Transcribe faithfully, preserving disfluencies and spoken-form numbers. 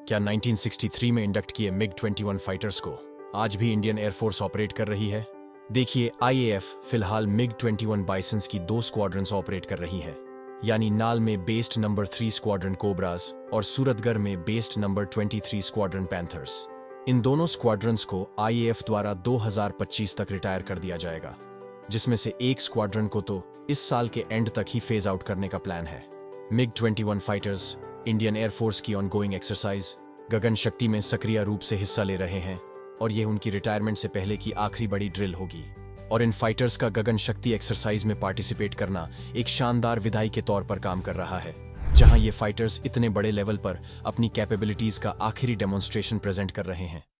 क्या nineteen sixty three में induct किए मिग ट्वेंटी वन फाइटर्स को आज भी इंडियन एयरफोर्स ऑपरेट कर रही है? देखिए, आईएएफ फिलहाल मिग ट्वेंटी वन बाइसन्स की दो स्क्वाड्रन्स ऑपरेट कर रही है, यानी नाल में based number three squadron cobras और सूरतगढ़ में based number twenty three squadron panthers. इन दोनों स्क्वाड्रन्स को आईएएफ द्वारा दो हज़ार पच्चीस तक रिटायर कर दिया जाएगा, जिसमें से एक स्क्वाड्रन को तो इस साल के एंड तक ही फेज आउट करने का प्लान है। MiG twenty one fighters Indian air force की ऑनगोइंग एक्सरसाइज गगन शक्ति में सक्रिय रूप से हिस्सा ले रहे हैं और यह उनकी रिटायरमेंट से पहले की आखिरी बड़ी ड्रिल होगी। और इन फाइटर्स का गगन शक्ति एक्सरसाइज में पार्टिसिपेट करना एक शानदार विदाई के तौर पर काम कर रहा है, जहां ये फाइटर्स इतने बड़े लेवल पर अपनी कैपेबिलिटीज का आखिरी डेमोन्स्ट्रेशन प्रेजेंट कर रहे हैं।